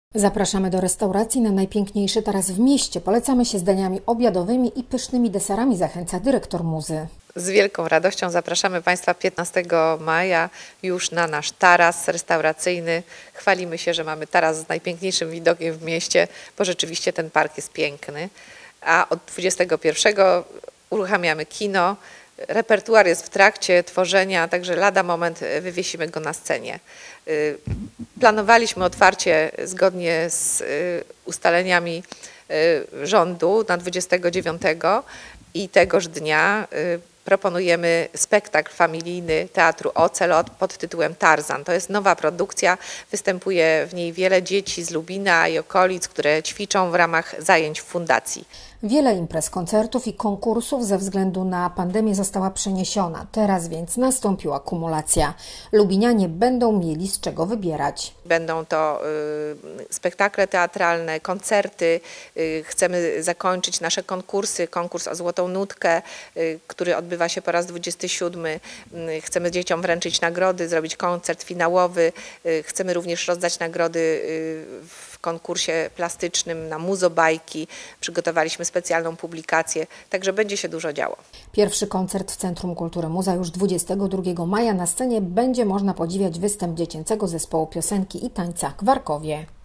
Zapraszamy do restauracji na najpiękniejszy taras w mieście. Polecamy się z daniami obiadowymi i pysznymi deserami, zachęca dyrektor Muzy. Z wielką radością zapraszamy Państwa 15 maja już na nasz taras restauracyjny. Chwalimy się, że mamy taras z najpiękniejszym widokiem w mieście, bo rzeczywiście ten park jest piękny. A od 21 uruchamiamy kino. Repertuar jest w trakcie tworzenia, także lada moment wywiesimy go na scenie. Planowaliśmy otwarcie zgodnie z ustaleniami rządu na 29 i tegoż dnia proponujemy spektakl familijny Teatru Ocelot pod tytułem Tarzan. To jest nowa produkcja, występuje w niej wiele dzieci z Lubina i okolic, które ćwiczą w ramach zajęć w fundacji. Wiele imprez, koncertów i konkursów ze względu na pandemię została przeniesiona. Teraz więc nastąpiła kumulacja. Lubinianie będą mieli z czego wybierać. Będą to spektakle teatralne, koncerty. Chcemy zakończyć nasze konkursy. Konkurs o Złotą Nutkę, który odbywa się po raz 27. Chcemy dzieciom wręczyć nagrody, zrobić koncert finałowy. Chcemy również rozdać nagrody w konkursie plastycznym na muzobajki. Przygotowaliśmy specjalną publikację, także będzie się dużo działo. Pierwszy koncert w Centrum Kultury Muza już 22 maja. Na scenie będzie można podziwiać występ dziecięcego zespołu piosenki i tańca Kwarkowie.